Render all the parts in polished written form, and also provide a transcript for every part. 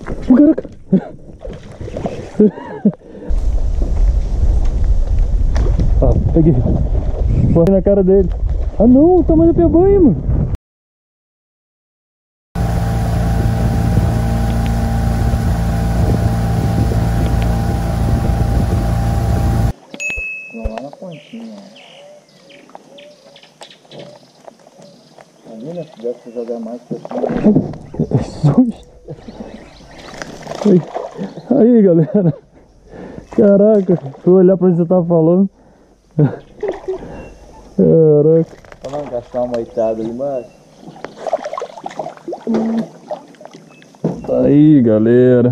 Caraca! Ah, peguei. Corri na cara dele. Ah não, o tamanho do piabanha, mano. Vamos lá na pontinha. Imagina se tivesse que jogar mais pra cima. Aí galera. Caraca, fui olhar pra onde você tava falando. Caraca. Pra não gastar uma noitada ali embaixo. Aí galera.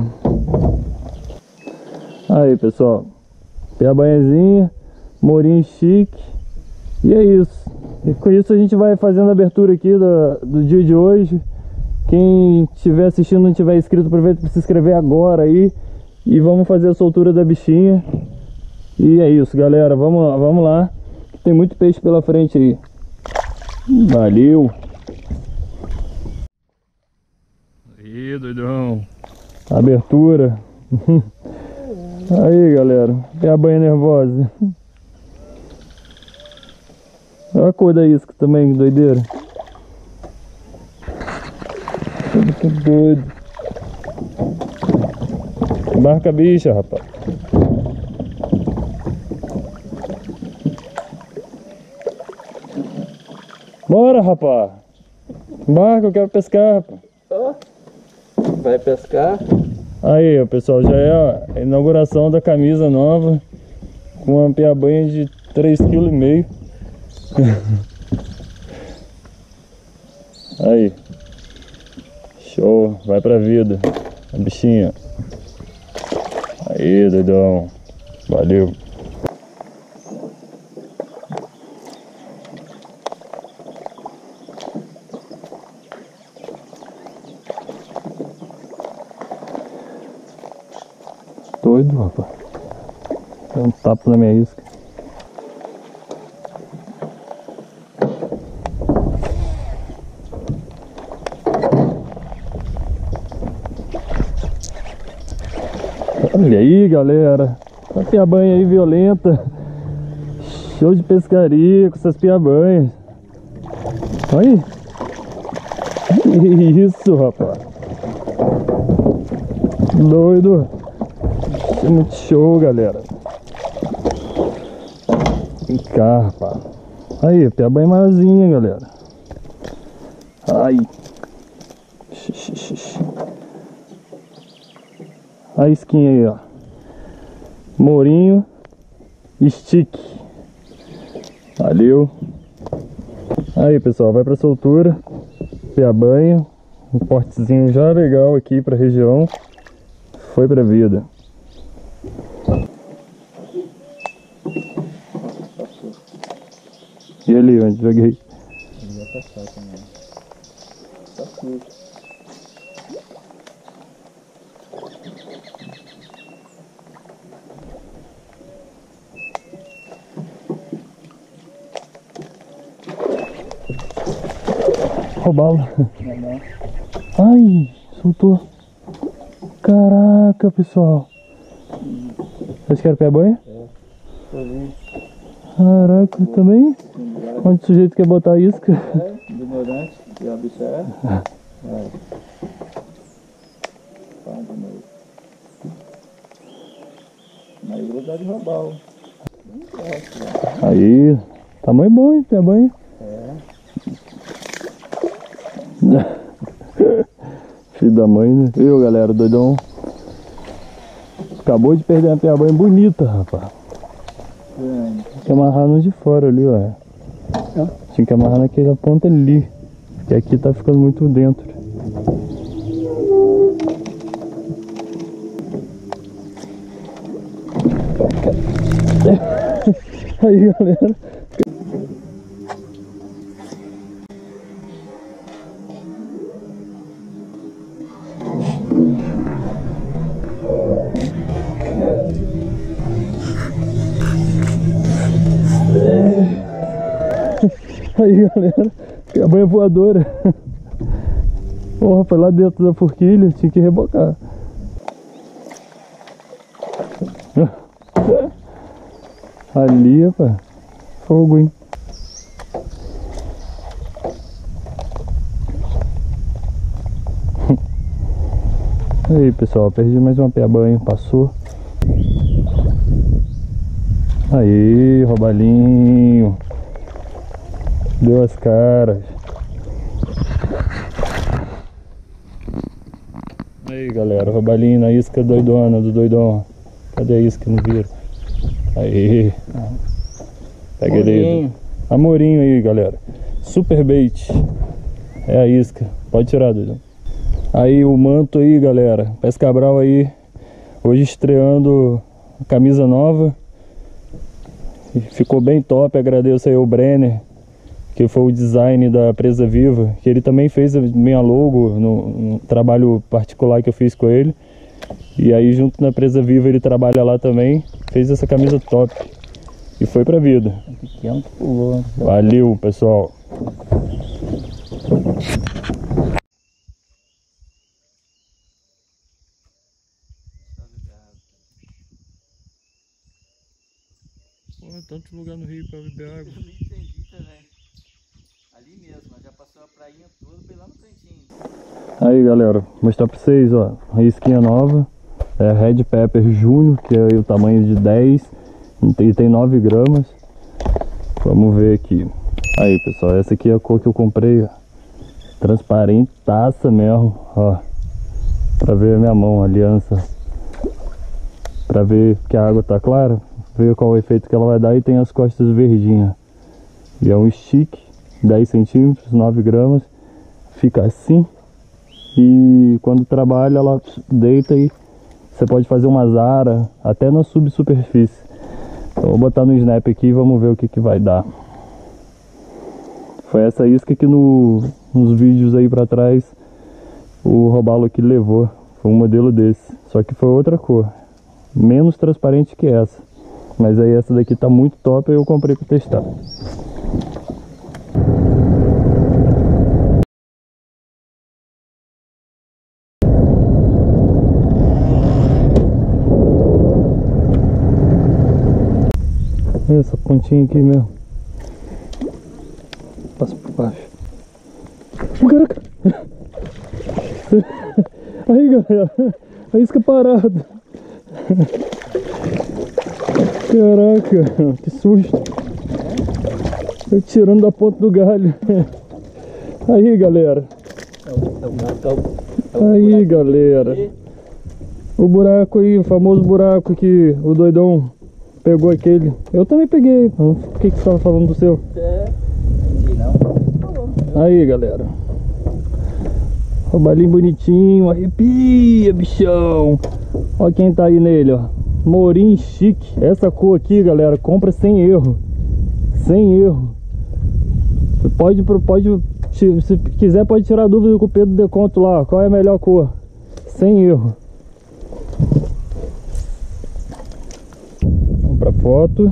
Aí pessoal, piabanhazinha, morinho chique. E é isso. E com isso a gente vai fazendo a abertura aqui do dia de hoje. Quem estiver assistindo e não tiver inscrito, aproveita para se inscrever agora aí. E vamos fazer a soltura da bichinha. E é isso galera, vamos lá. Tem muito peixe pela frente aí. Valeu. Aí doidão. Abertura. Aí galera, piabanha nervosa. Olha a cor da isca também, doideira. Muito doido. Embarca a bicha, rapaz. Bora, rapaz. Embarca, eu quero pescar, rapaz. Vai pescar? Aí, pessoal, já é a inauguração da camisa nova. Com uma piabanha de 3,5 kg. Aí. Show, vai pra vida. A bichinha. Aí, doidão. Valeu. Doido, rapaz. Dá um tapa na minha isca. Olha aí, galera. A piabanha aí violenta. Show de pescaria com essas piabanhas. Olha aí. Que isso, rapaz. Doido. É muito show, galera. Vem cá, rapaz. Aí, piabanha maiorzinha, galera. Ai. A isquinha aí, ó. Morinho. Stick. Valeu. Aí, pessoal, vai pra soltura. Piabanha. Um portezinho já legal aqui pra região. Foi pra vida. E ali, onde joguei? Ele vai passar também. Tá sujo. Roubá-lo. Ai, soltou. Caraca, pessoal. Vocês querem piabanha? É. Caraca, também? Onde o sujeito quer botar a isca? É, ignorante. E a bicha é. Vai. Fala de novo. Mas vou dar de robalo. Aí, tamanho bom, hein, piabanha? É. Filho da mãe, né? Viu, galera, doidão? Acabou de perder uma piabanha bonita, rapaz. Grande. Tinha que amarrar no de fora ali, ó. Tinha que amarrar naquela ponta ali. Porque aqui tá ficando muito dentro. Aí, galera. Aí, galera, a banha voadora. Porra, foi lá dentro da forquilha, tinha que rebocar. Ali, rapaz. Fogo, hein? Aí, pessoal, perdi mais uma piabanha, passou. Aí, robalinho. Deu as caras. Aí, galera, robalinho na isca doidona do doidão. Cadê a isca? Não vira. Aí. Pega ele. Amorinho aí, galera. Super bait. É a isca. Pode tirar, doidão. Aí o manto aí, galera. Pesca Brau aí. Hoje estreando a camisa nova. Ficou bem top. Agradeço aí ao Brenner, que foi o design da Presa Viva, que ele também fez a minha logo no trabalho particular que eu fiz com ele. E aí junto na Presa Viva ele trabalha lá também, fez essa camisa top e foi pra vida. Valeu, pessoal. Pô, tanto lugar no rio pra beber água. Eu não entendi também. Ali mesmo, mas já passou a prainha toda, foi lá no cantinho. Aí, galera, vou mostrar pra vocês, ó, a isquinha nova. É Red Pepper Júnior, que é o tamanho de 10 e tem 9 gramas. Vamos ver aqui. Aí, pessoal, essa aqui é a cor que eu comprei, ó. Transparentaça mesmo, ó. Pra ver a minha mão, a aliança. Pra ver que a água tá clara, ver qual o efeito que ela vai dar. E tem as costas verdinhas. E é um stick, 10 centímetros, 9 gramas. Fica assim. E quando trabalha, ela deita e você pode fazer umas aras até na subsuperfície. Então vou botar no snap aqui e vamos ver o que vai dar. Foi essa isca que nos vídeos aí pra trás o robalo aqui levou. Foi um modelo desse, só que foi outra cor, menos transparente que essa. Mas aí essa daqui tá muito top e eu comprei pra testar. Essa pontinha aqui mesmo. Passa por baixo. Caraca! Aí, galera, a isca parada. Caraca, que susto. Eu tirando da ponta do galho. Aí, galera. Aí, galera. O buraco aí, o famoso buraco que o doidão pegou aquele. Eu também peguei. O que você estava falando do seu? Aí, galera. Robalinho bonitinho, arrepia, bichão. Olha quem tá aí nele, ó. Morim chique. Essa cor aqui, galera, compra sem erro. Sem erro. Você pode, se quiser, pode tirar a dúvida com o Pedro Deconto lá. Qual é a melhor cor? Sem erro. Vamos pra foto.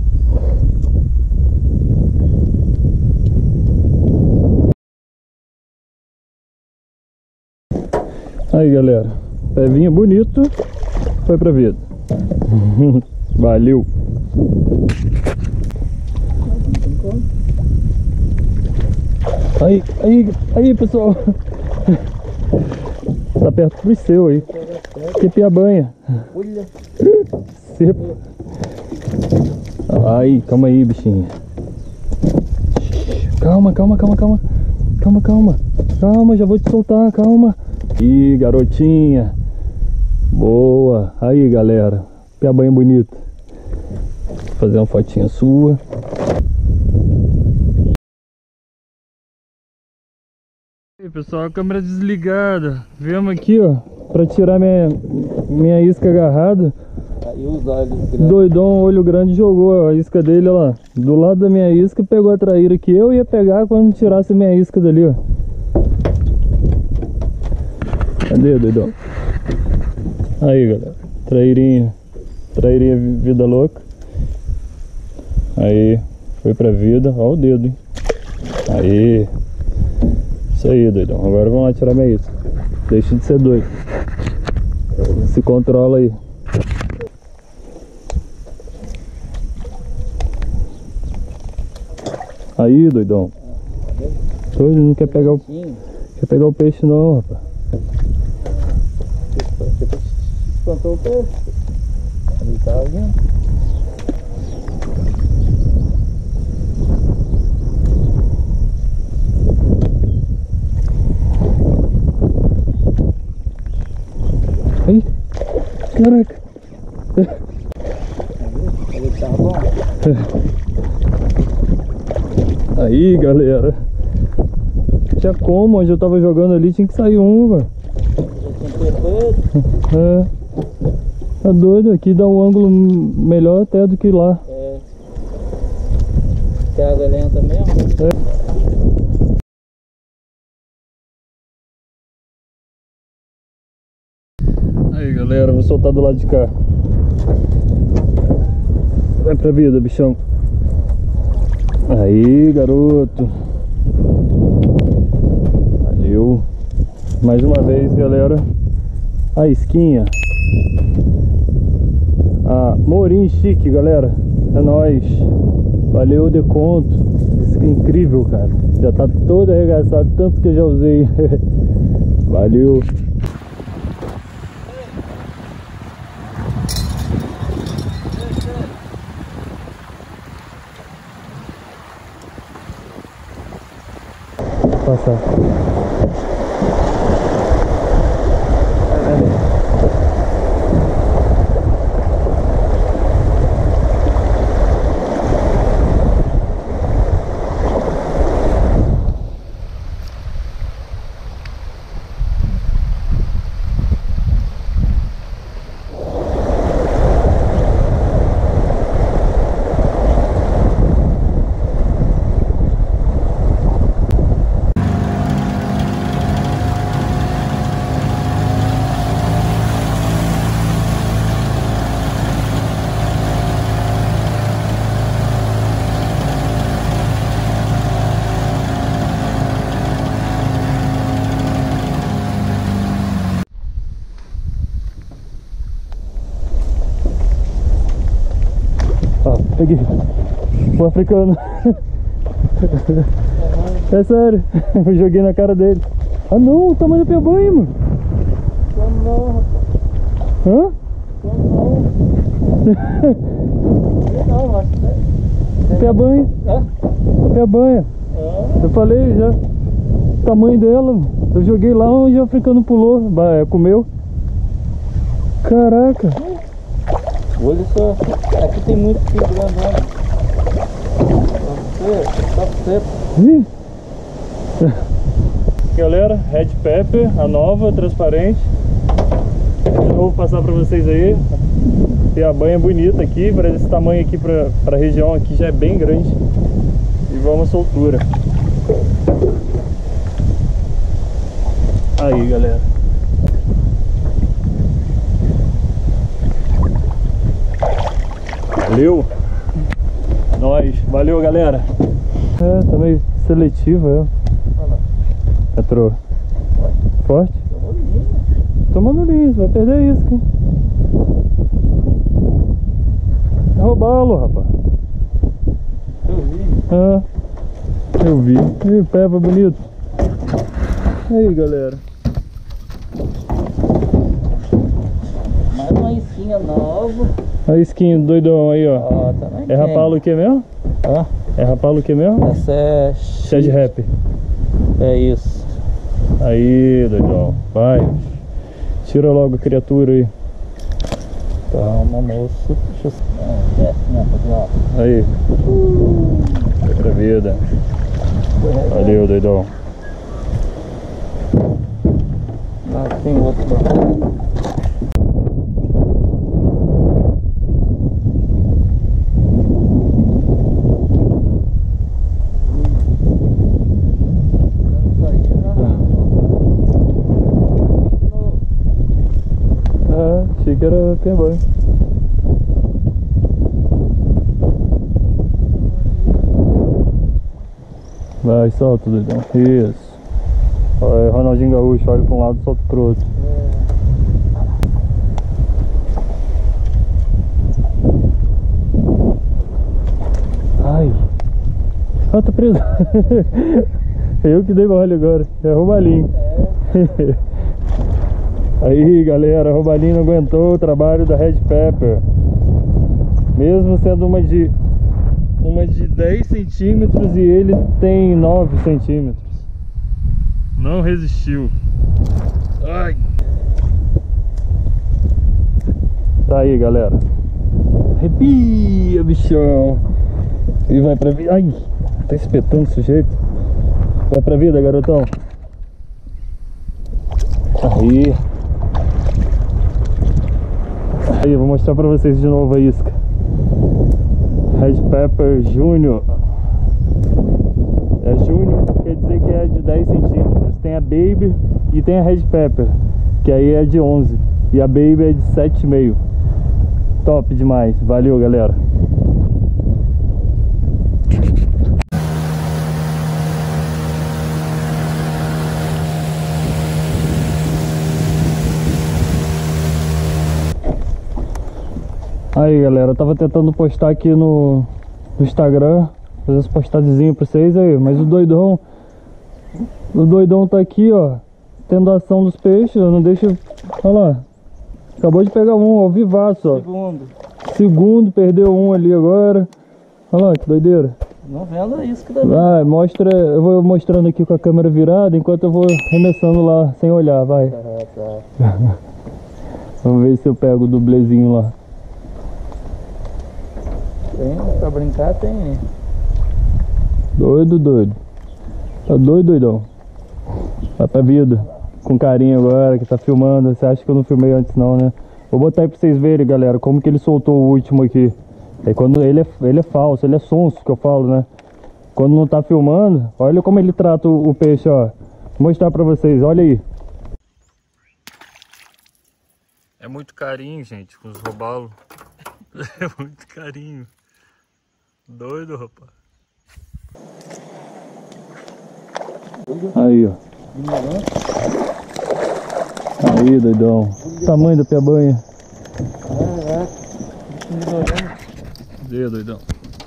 Aí, galera, pevinho bonito, foi pra vida. Valeu. Aí, pessoal. Tá perto do seu aí. Que piabanha. Olha. Sepa. Aí, calma aí, bichinha. Calma. Calma, já vou te soltar, calma. Ih, garotinha. Boa. Aí, galera. Piabanha bonita. Vou fazer uma fotinha sua. Aí, pessoal, a câmera desligada. Viemos aqui, ó, pra tirar minha isca agarrada. Aí os olhos grandes. Doidão, olho grande, jogou a isca dele, ó lá, do lado da minha isca, pegou a traíra que eu ia pegar quando tirasse a minha isca dali, ó. Cadê, doidão? Aí, galera, traírinha vida louca. Aí, foi pra vida, ó o dedo, hein. Aí, isso aí, doidão. Agora vamos lá tirar minha isca. Deixa de ser doido. Se controla aí. Aí, doidão. Doido, não quer pegar o peixe não, rapaz. Espantou o peixe. Ele tava vindo. Aí, caraca. Ele tá bom. Aí, galera. Tinha como, onde eu tava jogando ali tinha que sair um, velho. Já tinha perfeito. É. Tá doido, aqui dá um ângulo melhor até do que lá. É. Que a água é lenta mesmo? É. Aí, galera, vou soltar do lado de cá. Vai pra vida, bichão. Aí, garoto. Valeu. Mais uma vez, galera. A isquinha. A Morim Chique, galera. É nóis. Valeu o desconto. Isso que é incrível, cara. Já tá todo arregaçado, tanto que eu já usei. Valeu. Passar. Peguei o africano. É sério, eu joguei na cara dele. Ah não, o tamanho do piabanha, mano. Não, rapaz. Hã? Não, acho que é. Piabanha. Piabanha. Eu falei já. O tamanho dela, mano. Eu joguei lá onde o africano pulou, comeu. Caraca. Olha só, aqui tem muito fio grandão. Só você. Ih. Galera, Red Pepper, a nova, transparente. De novo passar pra vocês aí. Tem a banha bonita aqui, para esse tamanho aqui pra região aqui já é bem grande. E vamos à soltura. Aí, galera. Valeu! Nós, valeu, galera! É, tá meio seletiva, é. Entrou. Forte? Tomando liso, vai perder isso aqui. É roubá-lo, rapaz. Eu vi. Ih, peba bonito. Aí, galera. Mais uma isquinha nova. A isquinha doidão aí, ó. Ó, também É rapalo o que mesmo? Ó. É rapalo o que mesmo? Essa é Shed Rap. É isso. Aí, doidão. Vai. Tira logo a criatura aí. Toma, moço. Deixa eu... Aí. Vai pra vida. Valeu, doidão. Ah, tem outro lá. Achei que era piabanha. Vai, solta, doidão. Isso. Olha, Ronaldinho Gaúcho, olha pra um lado e solta pro outro. Ai. Ah, tá preso. Eu que dei mole agora. É roubalinho. Aí galera, roubalinho não aguentou o trabalho da Red Pepper. Mesmo sendo uma de 10 centímetros e ele tem 9 centímetros. Não resistiu. Ai. Tá aí galera. Arrepia, bichão. E vai pra vida. Ai, tá espetando o sujeito. Vai pra vida, garotão. Aí. Aí, vou mostrar pra vocês de novo a isca. Red Pepper Júnior. É Júnior, quer dizer que é de 10 centímetros. Tem a Baby e tem a Red Pepper, que aí é de 11. E a Baby é de 7,5. Top demais. Valeu, galera. Aí galera, eu tava tentando postar aqui no Instagram, fazer as postagens pra vocês aí, mas o doidão tá aqui, ó, tendo a ação dos peixes, não deixa. Olha lá, acabou de pegar um ao vivaço, ó. Segundo, perdeu um ali agora. Olha lá, que doideira. Não vendo isso que também. Vai, mostra, eu vou mostrando aqui com a câmera virada, enquanto eu vou remessando lá, sem olhar, vai. Tá. Vamos ver se eu pego o dublezinho lá. Tem, pra brincar tem. Doido. Tá doidão. Vai pra vida. Com carinho agora, que tá filmando. Você acha que eu não filmei antes não, né? Vou botar aí pra vocês verem, galera, como que ele soltou o último aqui. É quando ele é falso, ele é sonso, que eu falo, né? Quando não tá filmando, olha como ele trata o peixe, ó. Vou mostrar pra vocês, olha aí. É muito carinho, gente, com os robalos. É muito carinho. Doido, rapaz. Aí, ó. Aí, doidão. Tamanho da piabanha. Cadê, doidão?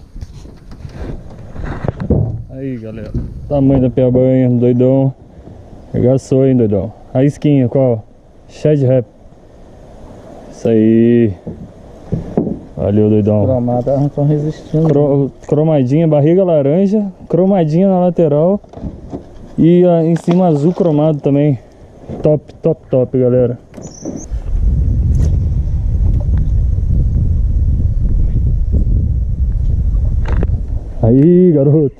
Aí, galera. Tamanho da piabanha, doidão. Regaçou, hein, doidão. A isquinha, qual? Shad Rap. Isso aí. Valeu, doidão. Cromada, não estão resistindo. Cromadinha, barriga laranja, cromadinha na lateral e em cima azul cromado também. Top, galera. Aí, garoto.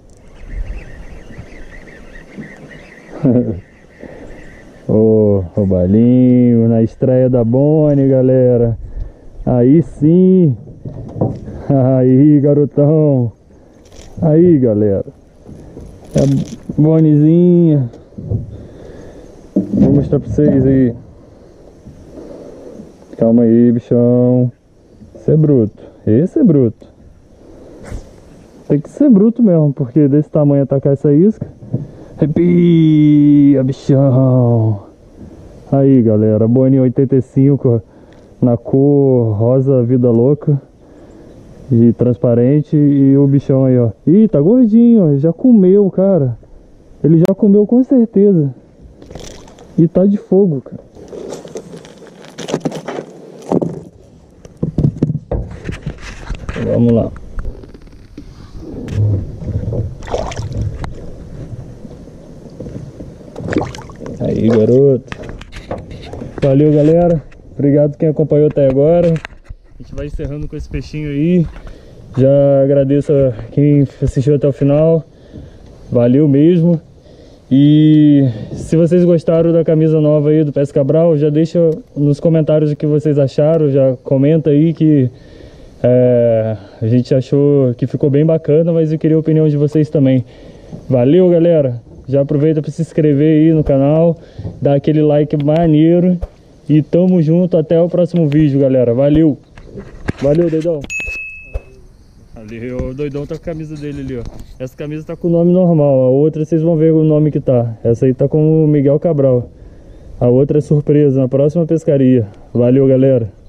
Ô, roubalinho na estreia da Bonnie, galera. Aí sim. Aí, garotão. Aí, galera. É a Bonniezinha. Vou mostrar pra vocês aí. Calma aí, bichão. Esse é bruto. Esse é bruto. Tem que ser bruto mesmo, porque desse tamanho atacar essa isca. Arrepia, bichão. Aí, galera. Bonnie 85. Na cor rosa vida louca e transparente. E o bichão aí, ó. Ih, tá gordinho, ó. Já comeu, cara. Ele já comeu com certeza. E tá de fogo, cara. Vamos lá. Aí, garoto. Valeu, galera. Obrigado quem acompanhou até agora. A gente vai encerrando com esse peixinho aí. Já agradeço a quem assistiu até o final. Valeu mesmo. E se vocês gostaram da camisa nova aí do Pesca Brau, já deixa nos comentários o que vocês acharam. Já comenta aí que a gente achou que ficou bem bacana, mas eu queria a opinião de vocês também. Valeu, galera. Já aproveita para se inscrever aí no canal, dar aquele like maneiro. E tamo junto, até o próximo vídeo, galera. Valeu. Valeu, doidão. Ali, o doidão tá com a camisa dele ali, ó. Essa camisa tá com o nome normal. A outra vocês vão ver o nome que tá. Essa aí tá com o Miguel Cabral. A outra é surpresa, na próxima pescaria. Valeu, galera.